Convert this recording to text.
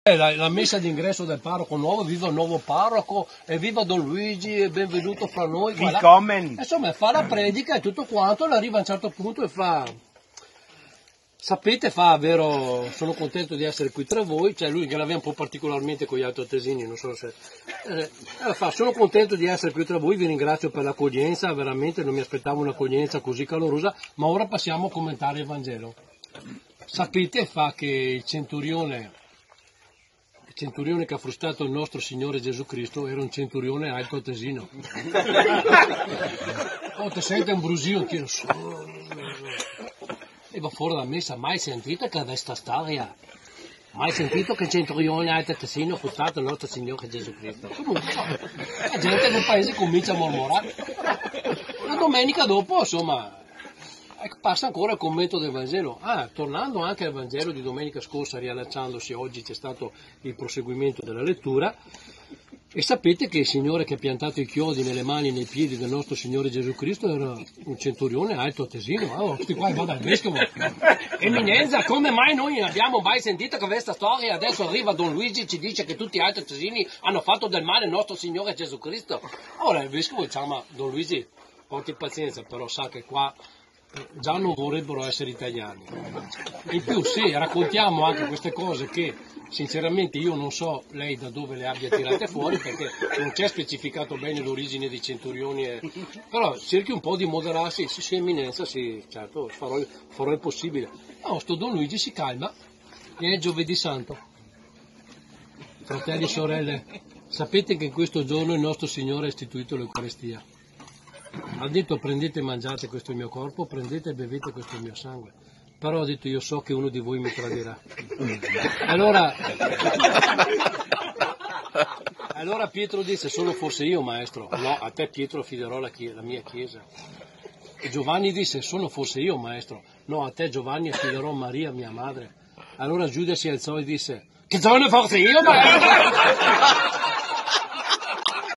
La messa d'ingresso del parroco nuovo, viva il nuovo parroco, e viva Don Luigi, e benvenuto fra noi. Insomma, fa la predica e tutto quanto, e arriva a un certo punto e fa, sapete, sono contento di essere qui tra voi, cioè lui che l'aveva un po' particolarmente con gli altoatesini, non so se, sono contento di essere qui tra voi, vi ringrazio per l'accoglienza, veramente non mi aspettavo un'accoglienza così calorosa, ma ora passiamo a commentare il Vangelo. Sapete, che il centurione che ha frustato il nostro Signore Gesù Cristo era un centurione altoatesino. Ti sente un brusio, tiro su. E va fuori da messa, mai sentito che questa storia? Mai sentito che il centurione altoatesino ha frustato il nostro Signore Gesù Cristo? Comunque, la gente del paese comincia a mormorare. La domenica dopo, insomma, passa ancora il commento del Vangelo. Tornando anche al Vangelo di domenica scorsa, riallacciandosi, oggi c'è stato il proseguimento della lettura, e sapete che il Signore che ha piantato i chiodi nelle mani e nei piedi del nostro Signore Gesù Cristo era un centurione altoatesino. Tutti qua va dal vescovo. Eminenza, come mai noi non abbiamo mai sentito questa storia? Adesso arriva Don Luigi e ci dice che tutti gli altoatesini hanno fatto del male al nostro Signore Gesù Cristo. Ora il vescovo dice, ma Don Luigi, porti pazienza, però sa che qua già non vorrebbero essere italiani. In più, se raccontiamo anche queste cose che sinceramente io non so lei da dove le abbia tirate fuori, perché non c'è specificato bene l'origine dei centurioni, però cerchi un po' di moderarsi. Sì, eminenza, sì, certo, farò il possibile. Sto Don Luigi si calma e è giovedì santo. Fratelli e sorelle, sapete che in questo giorno il nostro Signore ha istituito l'Eucaristia. Ha detto prendete e mangiate, questo è il mio corpo, prendete e bevete, questo è il mio sangue. Però ha detto io so che uno di voi mi tradirà. Allora Pietro disse, sono forse io maestro? No, a te Pietro affiderò la mia chiesa. E Giovanni disse, sono forse io maestro? No, a te Giovanni affiderò Maria mia madre. Allora Giuda si alzò e disse, che sono forse io maestro?